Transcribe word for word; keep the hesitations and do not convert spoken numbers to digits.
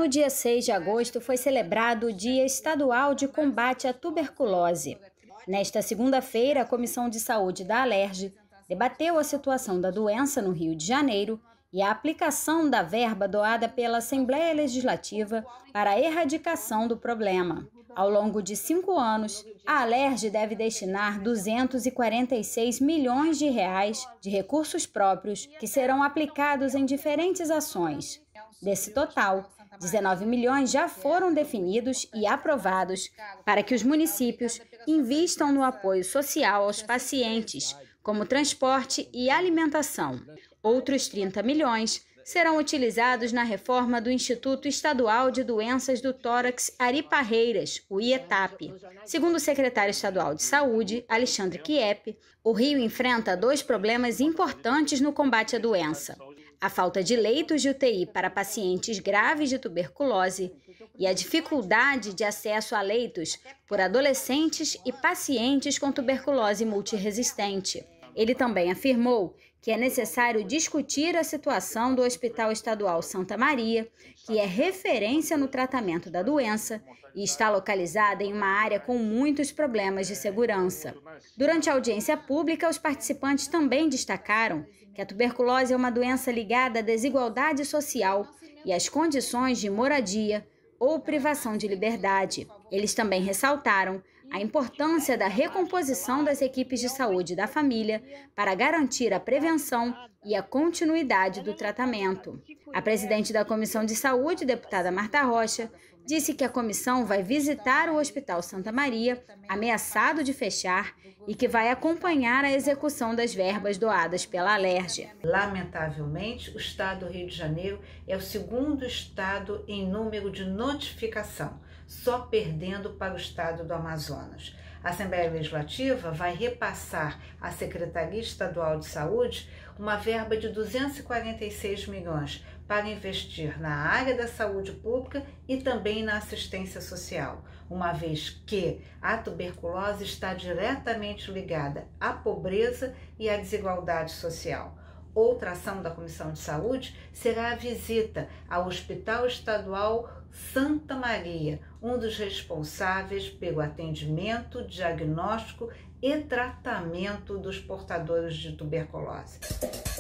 No dia seis de agosto foi celebrado o Dia Estadual de Combate à Tuberculose. Nesta segunda-feira, a Comissão de Saúde da Alerj debateu a situação da doença no Rio de Janeiro e a aplicação da verba doada pela Assembleia Legislativa para a erradicação do problema. Ao longo de cinco anos, a Alerj deve destinar duzentos e quarenta e seis milhões de reais de recursos próprios que serão aplicados em diferentes ações. Desse total, dezenove milhões já foram definidos e aprovados para que os municípios invistam no apoio social aos pacientes, como transporte e alimentação. Outros trinta milhões serão utilizados na reforma do Instituto Estadual de Doenças do Tórax Ari Parreiras, o IETAP. Segundo o secretário estadual de Saúde, Alexandre Chiep, o Rio enfrenta dois problemas importantes no combate à doença: a falta de leitos de U T I para pacientes graves de tuberculose e a dificuldade de acesso a leitos por adolescentes e pacientes com tuberculose multiresistente. Ele também afirmou que é necessário discutir a situação do Hospital Estadual Santa Maria, que é referência no tratamento da doença e está localizada em uma área com muitos problemas de segurança. Durante a audiência pública, os participantes também destacaram que a tuberculose é uma doença ligada à desigualdade social e às condições de moradia ou privação de liberdade. Eles também ressaltaram a importância da recomposição das equipes de saúde da família para garantir a prevenção e a continuidade do tratamento. A presidente da Comissão de Saúde, deputada Marta Rocha, disse que a comissão vai visitar o Hospital Santa Maria, ameaçado de fechar, e que vai acompanhar a execução das verbas doadas pela Alerj. Lamentavelmente, o estado do Rio de Janeiro é o segundo estado em número de notificação, só perdendo para o estado do Amazonas. A Assembleia Legislativa vai repassar à Secretaria Estadual de Saúde uma verba de duzentos e quarenta e seis milhões para investir na área da saúde pública e também na assistência social, uma vez que a tuberculose está diretamente ligada à pobreza e à desigualdade social. Outra ação da Comissão de Saúde será a visita ao Hospital Estadual Santa Maria, um dos responsáveis pelo atendimento, diagnóstico e tratamento dos portadores de tuberculose.